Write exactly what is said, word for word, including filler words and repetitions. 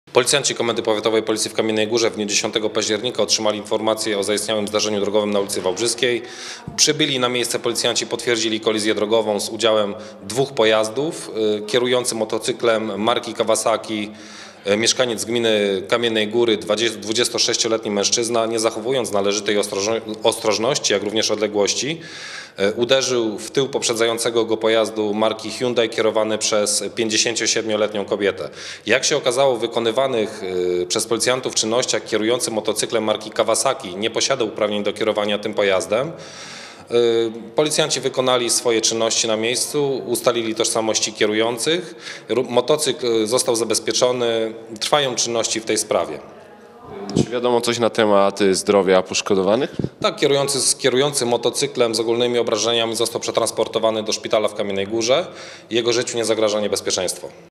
Policjanci Komendy Powiatowej Policji w Kamiennej Górze w dniu dziesiątego października otrzymali informację o zaistniałym zdarzeniu drogowym na ulicy Wałbrzyskiej. Przybyli na miejsce policjanci potwierdzili kolizję drogową z udziałem dwóch pojazdów. Kierujący motocyklem marki Kawasaki, mieszkaniec gminy Kamiennej Góry, dwudziestosześcioletni mężczyzna, nie zachowując należytej ostrożności, jak również odległości, uderzył w tył poprzedzającego go pojazdu marki Hyundai kierowany przez pięćdziesięciosiedmioletnią kobietę. Jak się okazało, w wykonywanych przez policjantów czynnościach kierujący motocyklem marki Kawasaki nie posiadał uprawnień do kierowania tym pojazdem. Policjanci wykonali swoje czynności na miejscu, ustalili tożsamości kierujących, motocykl został zabezpieczony, trwają czynności w tej sprawie. Czy wiadomo coś na temat zdrowia poszkodowanych? Tak, kierujący, kierujący motocyklem z ogólnymi obrażeniami został przetransportowany do szpitala w Kamiennej Górze. Jego życiu nie zagraża niebezpieczeństwo.